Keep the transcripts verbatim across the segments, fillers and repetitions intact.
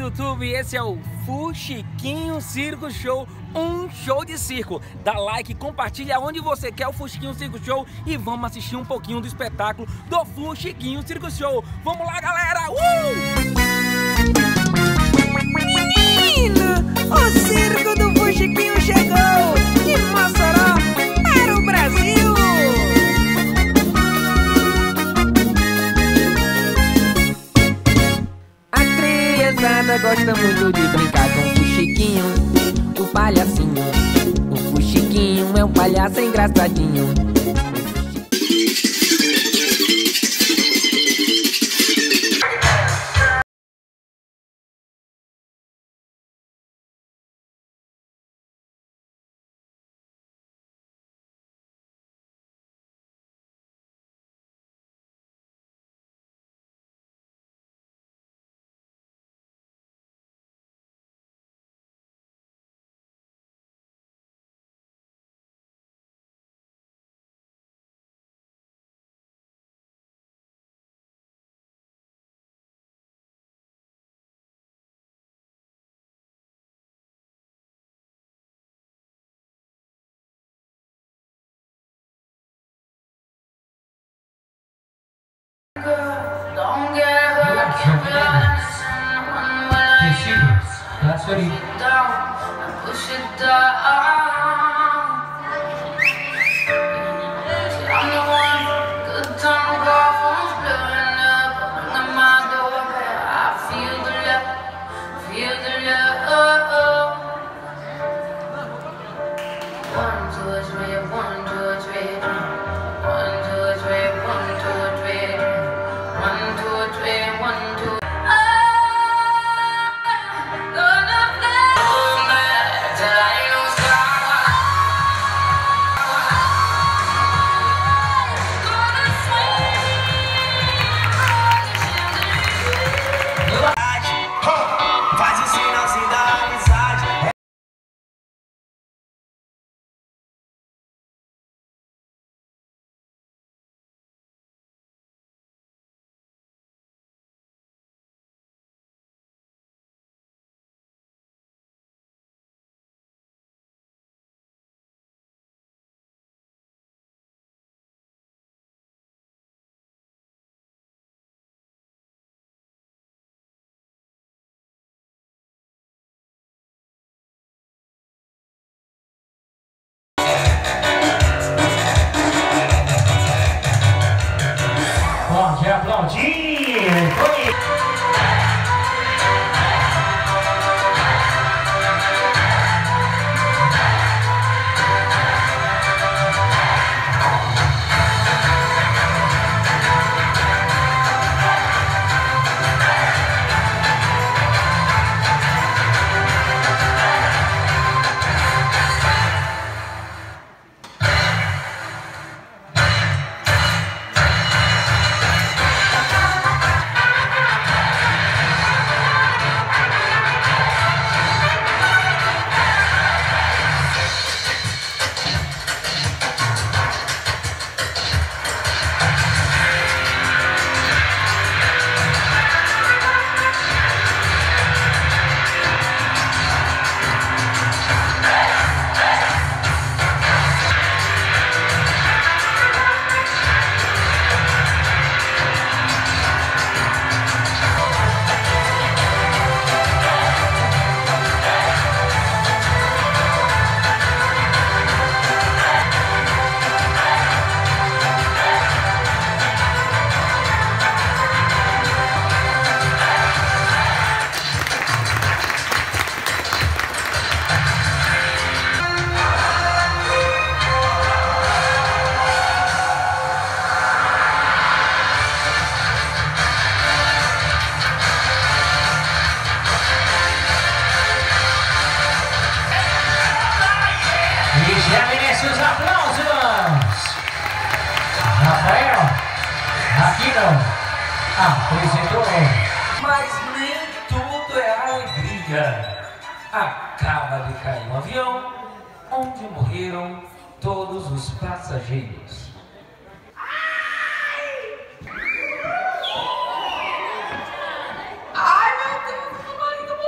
do YouTube, esse é o Fuxiquinho Circo Show, um show de circo. Dá like, compartilha onde você quer o Fuxiquinho Circo Show e vamos assistir um pouquinho do espetáculo do Fuxiquinho Circo Show. Vamos lá, galera! Uh! Menino, o circo do Fuxiquinho chegou de Mossoró para o Brasil. Gosta muito de brincar com o Fuxiquinho, o palhacinho. O Fuxiquinho é um palhaço engraçadinho. Don't get hurt, keep it innocent. One way That's what he... push it down, I push it down. See, I'm the one, good time to go, phone's blowing up. I'm in my door, I feel the love, feel the love. One, two, three, one, two, three, one, two, three, one, two, three. One, two, three, one, two. Faz o sinalzinho da amizade. Pode aplaudir! Foi! E já merece os aplausos! Rafael, aqui não, apresentou. Mas nem tudo é alegria. Acaba de cair um avião onde morreram todos os passageiros. Ai, meu Deus, meu marido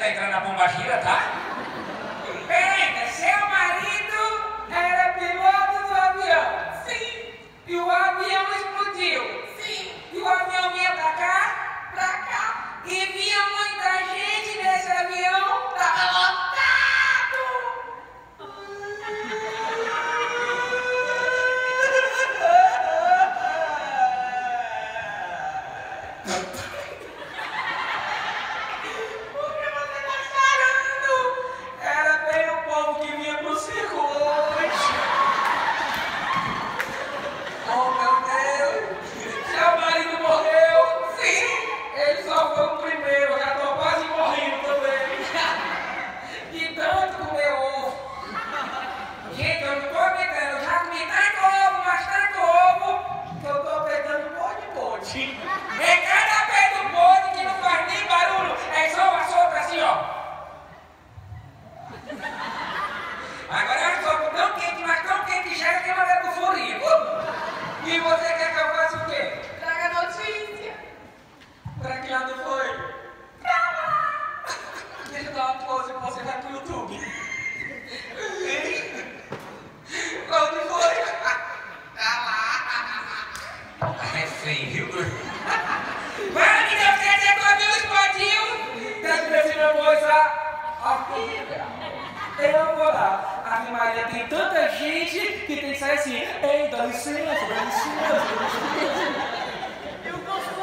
tá entrando na pombagira, tá? Pega, seu marido era piloto do avião. Sim. E o avião explodiu. Sim. E o avião vinha pra cá, pra cá. E vinha muita gente nesse avião. Tava lotado. E você quer que eu faça o quê? Traga notícia. Pra que lado foi? Pra lá. Deixa eu dar uma pose pra você vai pro YouTube. Pra onde foi? Pra lá. É feio, viu? Para que Deus quer dizer que o avião explodiu. Deus precisa coisa horrível. Eu vou lá. A minha Maria tem tanta gente que tem que sair assim. Ei, dá licença, dá licença, dá licença. Eu gosto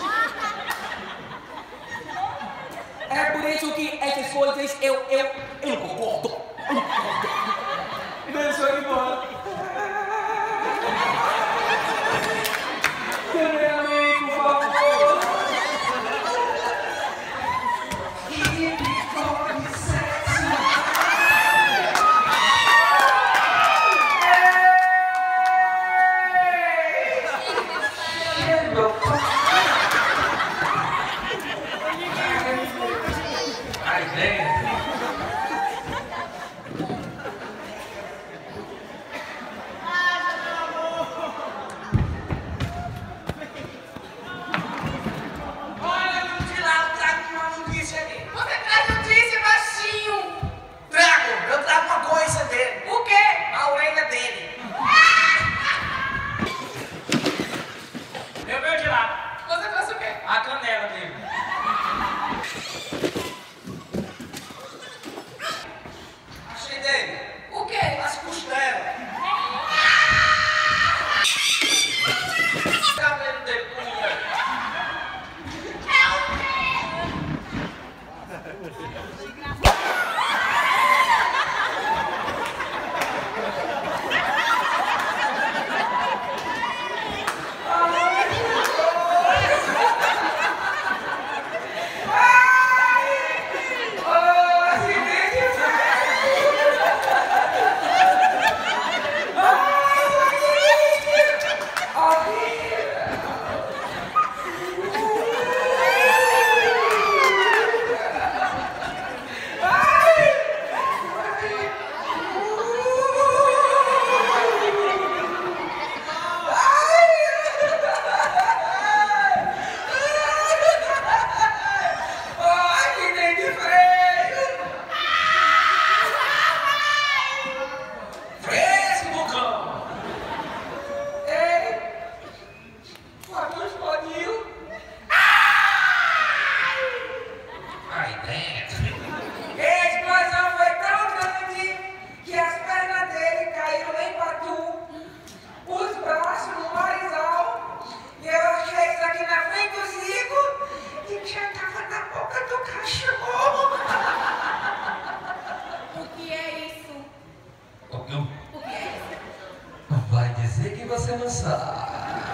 É por isso que essas coisas eu, eu, eu não concordo. Eu não concordo. Deixa eu ir embora. Primeiramente, por favor. A canela dele. Achei dele. O quê? As costelas. O cabelo dele comia. Vai dizer que você não sabe.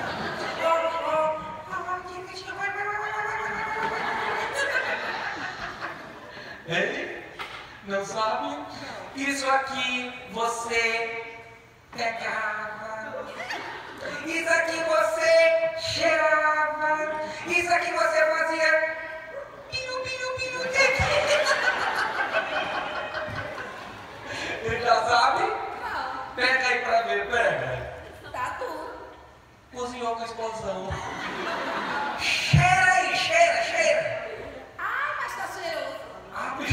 Ele não sabe? Isso aqui você pegava. Isso aqui você cheirava. Isso aqui você fazia. Piu, piu, piu, ele já sabe? Não. Pega aí pra ver, pega. Tá tudo. Cozinhou com explosão. Cheira aí, cheira, cheira. Ah, mas tá cheiroso. Ah,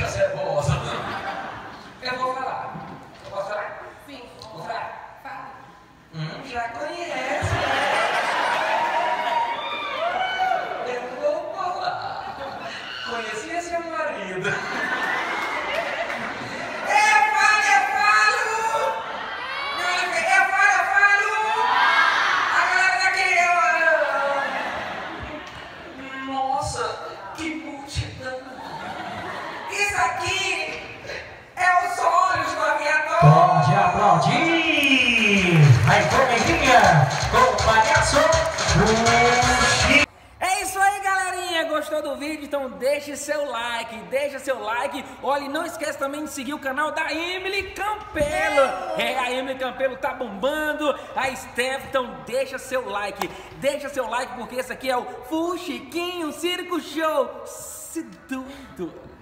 medo. Eu falo, eu falo! Não, eu falo, eu falo! A galera daqui, eu... Nossa, que multidão! Isso aqui é os olhos do aviador! Pode aplaudir! Aí, coleguinha, com o palhaço Fuxiquinho. É isso aí, galerinha! Gostou do vídeo? Então deixe seu like, deixa seu like. Olha, e não esquece também de seguir o canal da Emily Campelo. É, a Emily Campelo tá bombando, a Steph, então deixa seu like. Deixa seu like porque esse aqui é o Fuxiquinho Circo Show. Se doido!